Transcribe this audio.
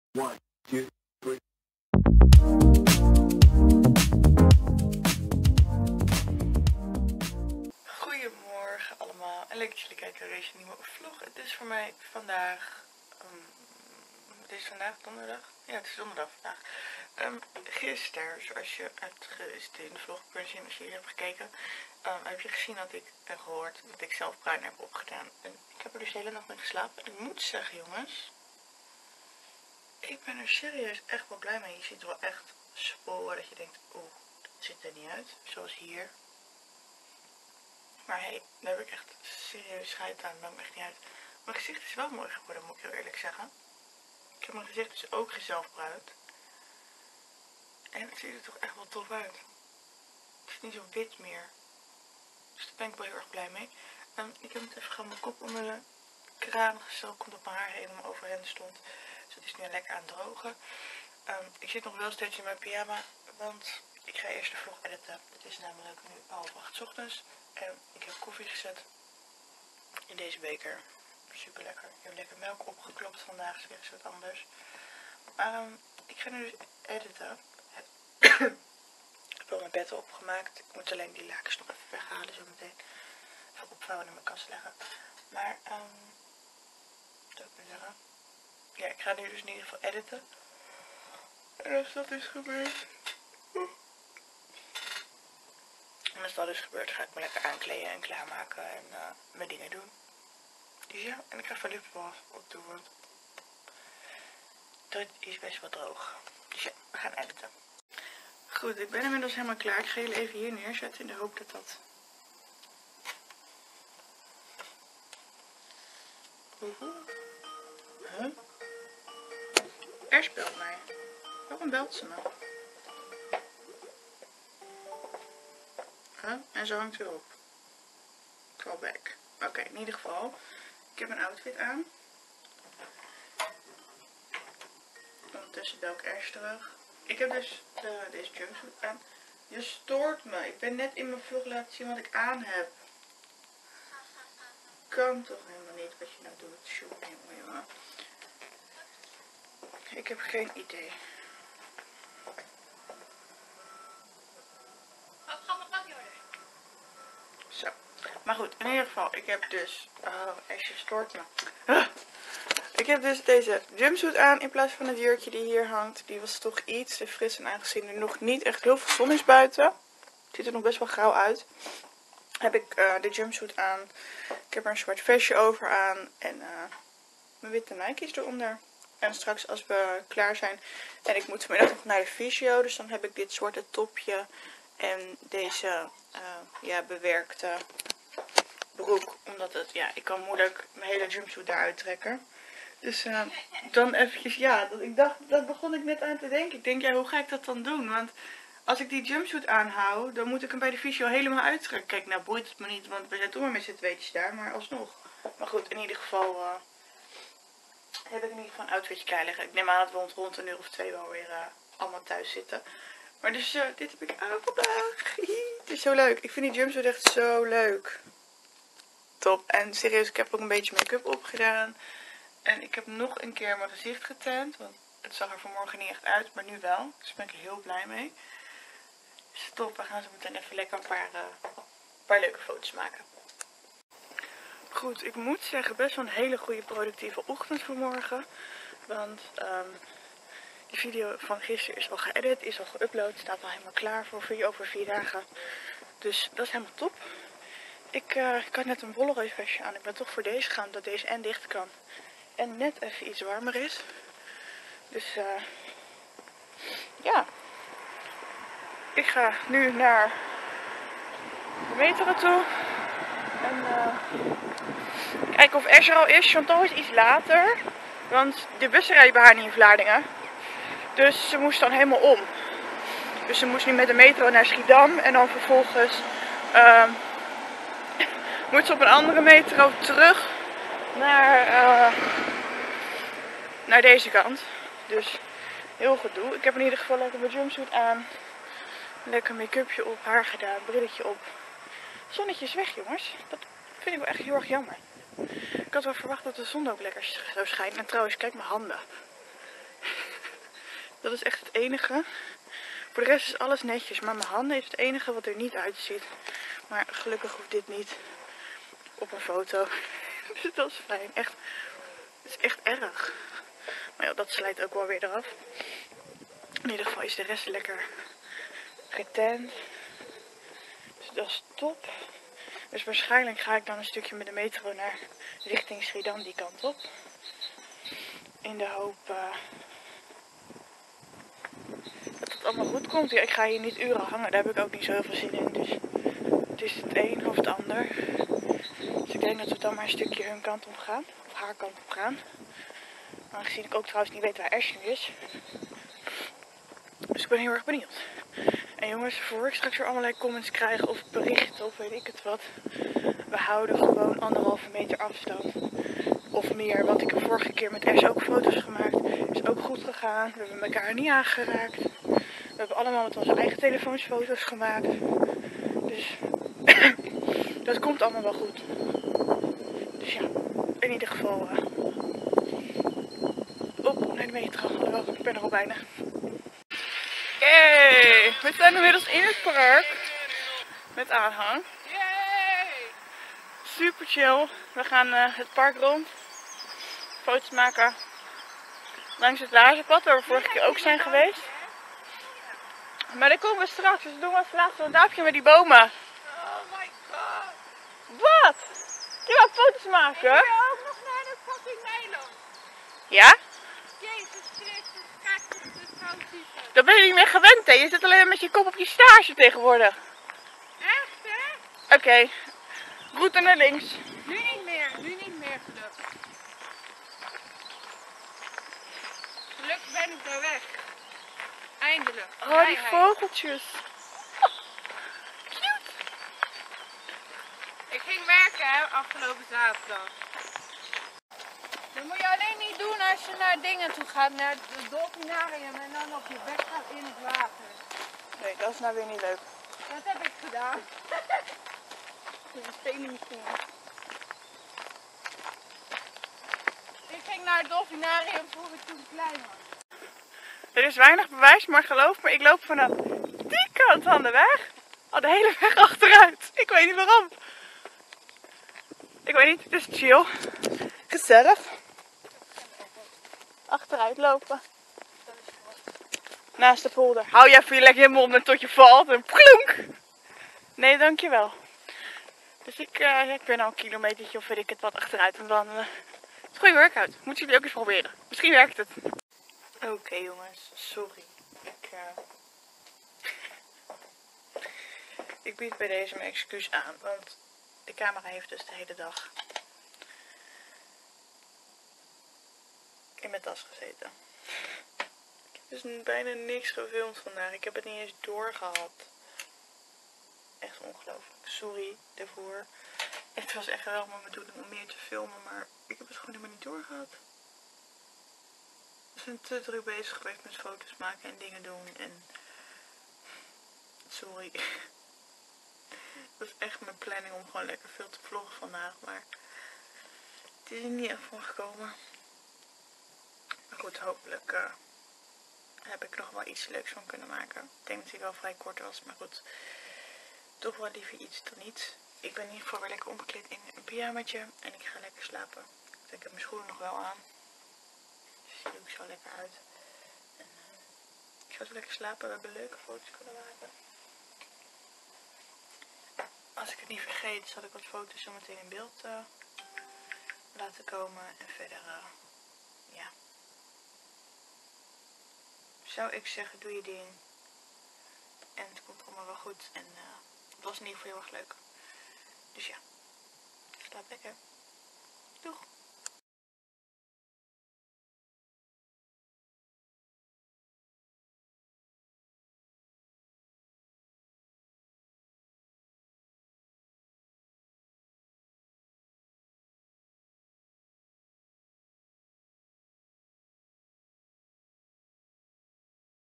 1, 2, 3. Goedemorgen allemaal en leuk dat jullie kijken naar deze nieuwe vlog. Het is voor mij vandaag, het is vandaag donderdag? Ja, het is donderdag vandaag. Gisteren, zoals je hebt gezien in de vlog kunnen zien als je hier hebt gekeken, heb je gezien dat ik en gehoord dat ik zelf bruin heb opgedaan. En ik heb er dus de hele nacht mee geslapen en ik moet zeggen jongens, ik ben er serieus echt wel blij mee. Je ziet wel echt sporen dat je denkt, oeh, dat ziet er niet uit, zoals hier. Maar hey, daar heb ik echt serieus scheid aan, dat maakt me echt niet uit. Mijn gezicht is wel mooi geworden, moet ik heel eerlijk zeggen. Ik heb mijn gezicht dus ook gezelfbruind. En het ziet er toch echt wel tof uit. Het is niet zo wit meer. Dus daar ben ik wel heel erg blij mee. Ik heb het even gewoon mijn kop onder de kraan gestoken, omdat mijn haar helemaal overeind stond. Dus het is nu lekker aan het drogen. Ik zit nog wel steeds in mijn pyjama, want ik ga eerst de vlog editen. Het is namelijk nu 7:30 ochtends. En ik heb koffie gezet in deze beker. Super lekker. Ik heb lekker melk opgeklopt vandaag, is weer eens wat anders. Ik ga nu dus editen. Ik heb al mijn bed opgemaakt. Ik moet alleen die lakens nog even weghalen zo meteen. Even opvouwen en in mijn kast leggen. Maar, wat zou ik nu zeggen? Ja, ik ga nu dus in ieder geval editen. En als dat is gebeurd... En als dat is gebeurd, ga ik me lekker aankleden en klaarmaken en mijn dingen doen. Dus ja, en ik ga even lippenbal op doen, want dat is best wel droog. Dus ja, we gaan editen. Goed, ik ben inmiddels helemaal klaar. Ik ga jullie even hier neerzetten in de hoop dat dat... Huh? Ash belt mij. Waarom belt ze me? Huh? En zo hangt weer op. Call back. Oké, in ieder geval. Ik heb een outfit aan. Ondertussen bel ik Ash terug. Ik heb dus deze jumpsuit aan. Je stoort me. Ik ben net in mijn vlog laten zien wat ik aan heb. Kan toch helemaal niet wat je nou doet. Jongen. Ik heb geen idee. Zo. Maar goed, in ieder geval. Ik heb dus... Oh, Asje stoort me. Ik heb dus deze jumpsuit aan in plaats van het jurkje die hier hangt. Die was toch iets te fris en aangezien er nog niet echt heel veel zon is buiten. Het ziet er nog best wel grauw uit. Heb ik de jumpsuit aan. Ik heb er een zwart vestje over aan. En mijn witte Nike's eronder. En straks als we klaar zijn. En ik moet vanmiddag nog naar de fysio. Dus dan heb ik dit zwarte topje. En deze ja, bewerkte broek. Omdat het, ja, ik kan moeilijk mijn hele jumpsuit daaruit trekken. Dus dan eventjes, ja, dat begon ik net aan te denken. Ik denk, ja, hoe ga ik dat dan doen? Want als ik die jumpsuit aanhoud, dan moet ik hem bij de fysio helemaal uittrekken. Kijk, nou boeit het me niet, want we zijn toch maar met z'n tweetjes daar, maar alsnog. Maar goed, in ieder geval heb ik in ieder geval een outfitje klaar liggen. Ik neem aan dat we rond een uur of 2 wel weer allemaal thuis zitten. Maar dus, dit heb ik aan vandaag. Het is zo leuk. Ik vind die jumpsuit echt zo leuk. Top. En serieus, ik heb ook een beetje make-up opgedaan. En ik heb nog een keer mijn gezicht getant. Want het zag er vanmorgen niet echt uit, maar nu wel. Dus daar ben ik heel blij mee. Stop, we gaan zo meteen even lekker een paar leuke foto's maken. Goed, ik moet zeggen, best wel een hele goede productieve ochtend vanmorgen. Want die video van gisteren is al geëdit, is al geüpload. Staat al helemaal klaar voor over 4 dagen. Dus dat is helemaal top. Ik had net een bollereusvestje aan. Ik ben toch voor deze gegaan, omdat deze en dicht kan. En net even iets warmer is. Dus ja. Ik ga nu naar de metro toe. En kijken of Ash er al is. Chantal is iets later. Want de bussen rijden bij haar niet in Vlaardingen. Dus ze moest dan helemaal om. Dus ze moest nu met de metro naar Schiedam. En dan vervolgens moet ze op een andere metro terug naar deze kant. Dus heel gedoe. Ik heb in ieder geval lekker mijn jumpsuit aan. Lekker make-upje op, haar gedaan, brilletje op. Zonnetje is weg jongens. Dat vind ik wel echt heel erg jammer. Ik had wel verwacht dat de zon ook lekker zou schijnen. En trouwens, kijk mijn handen. Dat is echt het enige. Voor de rest is alles netjes. Maar mijn handen is het enige wat er niet uitziet. Maar gelukkig hoeft dit niet op een foto. Dus dat is fijn. Echt, het is echt erg. Maar ja, dat slijt ook wel weer eraf. In ieder geval is de rest lekker getent. Dus dat is top. Dus waarschijnlijk ga ik dan een stukje met de metro naar richting Schiedam, die kant op. In de hoop dat het allemaal goed komt. Ja, ik ga hier niet uren hangen, daar heb ik ook niet zo heel veel zin in. Dus het is het een of het ander. Dus ik denk dat we dan maar een stukje hun kant op gaan. Of haar kant op gaan. Aangezien ik ook trouwens niet weet waar Ash nu is. Dus ik ben heel erg benieuwd. En jongens, voor ik straks weer allerlei comments krijg of berichten of weet ik het wat. We houden gewoon 1,5 meter afstand. Of meer, want ik heb vorige keer met Ash ook foto's gemaakt. Is ook goed gegaan. We hebben elkaar niet aangeraakt. We hebben allemaal met onze eigen telefoons foto's gemaakt. Dus dat komt allemaal wel goed. Dus ja, in ieder geval op naar de metro. Alhoewel, ik ben er al bijna. Yay! We zijn inmiddels in het park. Met aanhang. Super chill. We gaan het park rond. Foto's maken. Langs het lazenpad waar we vorige keer ook zijn geweest. Maar daar komen we straks. Dus doen we als laatste een duimpje met die bomen. Oh my god. Wat? Je wou foto's maken? Ik wil ook nog naar de fucking Nederland. Ja? Jezus Christus, kijk de foto's. Dat ben je niet meer gewend, hè? Je zit alleen maar met je kop op je stage tegenwoordig. Echt, hè? Oké. Route naar links. Nu niet meer gelukkig. Gelukkig ben ik er weg. Eindelijk. Oh, die Vrijheid. vogeltjes. Cute. Ik ging werken, hè, afgelopen zaterdag. Dat moet je alleen niet doen als je naar dingen toe gaat, naar het dolfinarium en dan op je bek gaat in het water. Nee, dat is nou weer niet leuk. Dat heb ik gedaan. Dat is stenen misschien. Ik ging naar het dolfinarium toen ik klein was. Er is weinig bewijs, maar geloof me, ik loop vanaf die kant van de weg al de hele weg achteruit. Ik weet niet waarom. Ik weet niet, het is chill. Gezellig. Achteruit lopen. Naast de polder. Hou jij voor je lekker je mond tot je valt en plonk. Nee, dankjewel. Dus ik ben al een kilometertje of weet ik het wat achteruit aan het wandelen. Het is een goede workout. Moeten jullie ook eens proberen. Misschien werkt het. Oké, jongens, sorry. Ik bied bij deze mijn excuus aan, want de camera heeft dus de hele dag in mijn tas gezeten. Ik heb dus bijna niks gefilmd vandaag. Ik heb het niet eens doorgehad. Echt ongelooflijk. Sorry daarvoor. Het was echt wel mijn bedoeling om meer te filmen, maar ik heb het gewoon helemaal niet doorgehad. We zijn te druk bezig geweest met foto's maken en dingen doen en... Sorry. Het was echt mijn planning om gewoon lekker veel te vloggen vandaag, maar het is er niet echt van gekomen. Maar goed, hopelijk heb ik nog wel iets leuks van kunnen maken. Ik denk dat hij wel vrij kort was, maar goed. Toch wel liever iets dan niets. Ik ben in ieder geval weer lekker omgekleed in een pyjamaatje en ik ga lekker slapen. Dus ik heb mijn schoenen nog wel aan. Dus die doe ik zo lekker uit. En, ik ga zo lekker slapen. We hebben leuke foto's kunnen maken. Als ik het niet vergeet, zal ik wat foto's zo meteen in beeld laten komen. En verder, ja. Zou ik zeggen, doe je ding. En het komt allemaal wel goed. En het was in ieder geval heel erg leuk. Dus ja, slaap lekker. Doeg!